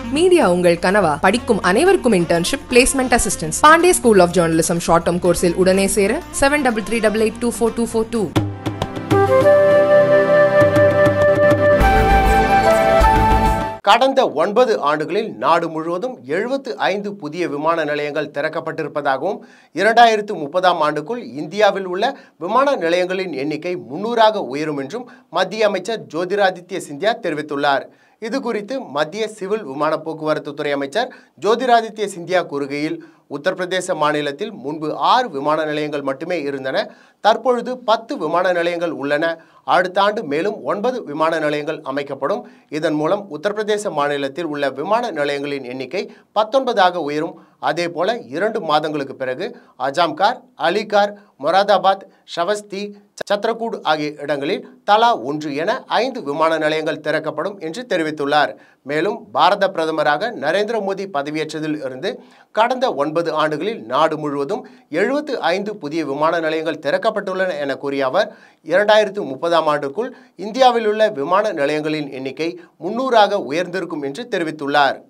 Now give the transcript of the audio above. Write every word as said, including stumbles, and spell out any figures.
Media உங்கள் கனவா? படிக்கும் அனைவருக்கும் internship, placement assistance. Pandey school of journalism short term கோர்ஸில் உடனே சேர seven double three double eight two four two four two. கடந்த ஒன்பது ஆண்டுகளில் நாடு முழுவதும் எழுபத்து ஐந்து புதிய விமான நிலையங்கள் திறக்கப்பட்டிருப்பதாகவும் இரண்டாயிரத்து முப்பதாம் ஆண்டுக்குள் இந்தியாவில் உள்ள விமான நிலையங்களின் எண்ணிக்கை முன்னூறாக உயரும் என்றும் மத்திய அமைச்சர் ஜோதிராதித்ய சிந்தியா தெரிவித்துள்ளார். இது குறித்து மத்திய சிவில் விமான போக்குவரத்து துறை அமைச்சர் ஜோதிராதித்ய சிந்தியா கூறுகையில், உத்தரப்பிரதேச மாநிலத்தில் முன்பு ஆறு விமான நிலையங்கள் மட்டுமே இருந்தன. தற்பொழுது பத்து விமான நிலையங்கள் உள்ளன. அடுத்த ஆண்டு மேலும் ஒன்பது விமான நிலையங்கள் அமைக்கப்படும். இதன் மூலம் உத்தரப்பிரதேச மாநிலத்தில் உள்ள விமான நிலையங்களின் எண்ணிக்கை பத்தொன்பதாக உயரும். அதேபோல இரண்டு மாதங்களுக்கு பிறகு அஜாம்கார், அலிகார், மொராதாபாத், ஷவஸ்தி, சத்ரகூட் ஆகிய இடங்களில் தலா ஒன்று என ஐந்து விமான நிலையங்கள் திறக்கப்படும் என்று தெரிவித்துள்ளார். மேலும் பாரத பிரதமராக நரேந்திர மோடி பதவியேற்றதில் இருந்து கடந்த ஒன்பது ஆண்டுகளில் நாடு முழுவதும் எழுபத்து ஐந்து புதிய விமான நிலையங்கள் திறக்கப்பட்டுள்ளன என கூறிய அவர், இரண்டாயிரத்து முப்பதாம் ஆண்டுக்குள் இந்தியாவில் உள்ள விமான நிலையங்களின் எண்ணிக்கை முன்னூறாக உயர்ந்திருக்கும் என்று தெரிவித்துள்ளார்.